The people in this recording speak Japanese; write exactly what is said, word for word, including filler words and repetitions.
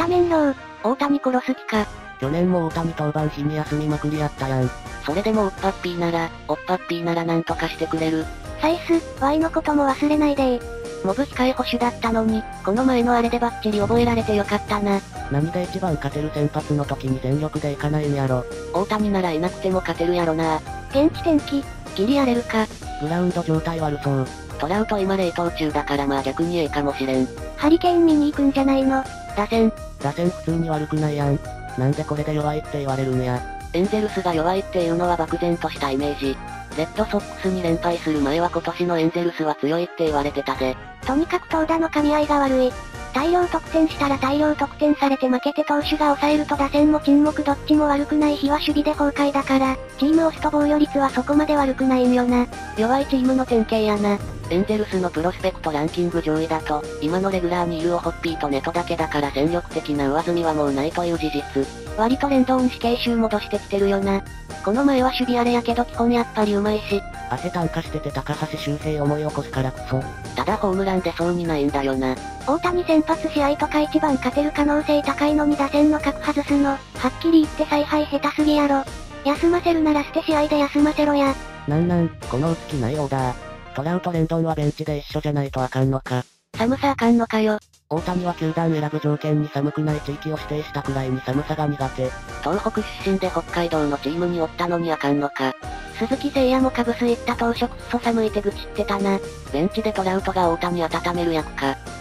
面量。 大谷殺す気か。 去年も大谷登板日に休みまくりやったやん。 それでもおっぱっぴーなら、おっぱっぴーならなんとかしてくれる。 サイス、ワイのことも忘れないでー。 モブ控え捕手だったのに、この前のあれでバッチリ覚えられてよかったな。 何で一番勝てる先発の時に全力でいかないんやろ。 大谷ならいなくても勝てるやろな。 現地天気。 ギリやれるか。 グラウンド状態悪そう。 トラウト今冷凍中だからまあ逆にええかもしれん。 ハリケーン見に行くんじゃないの。 打線。 打線普通に悪くないやん。なんでこれで弱いって言われるんや。 エンゼルスが弱いっていうのは漠然としたイメージ。レッドソックスに連敗する前は今年のエンゼルスは強いって言われてたぜ。 とにかく投打の噛み合いが悪い。大量得点したら大量得点されて負けて投手が抑えると打線も沈黙どっちも悪くない日は守備で崩壊だから、チームオスと防御率はそこまで悪くないんよな。 弱いチームの典型やな。エンゼルスのプロスペクトランキング上位だと、今のレギュラーにいるオホッピーとネトだけだから戦力的な上積みはもうないという事実。割とレンドーン死刑囚戻してきてるよな。この前は守備あれやけど基本やっぱり上手いし。 汗炭化してて高橋周平思い起こすからこそ。 ただホームラン出そうにないんだよな。 大谷先発試合とか一番勝てる可能性高いのに打線の角外すの、はっきり言って采配下手すぎやろ。休ませるなら捨て試合で休ませろや。 なんなん、この打つ気ないオーダー。トラウトレンドンはベンチで一緒じゃないとあかんのか。 寒さあかんのかよ。 大谷は球団選ぶ条件に寒くない地域を指定したくらいに寒さが苦手。 東北出身で北海道のチームにおったのにあかんのか。鈴木誠也もカブス行った当初くっそ寒い手口ってたな。ベンチでトラウトが大谷温める役か。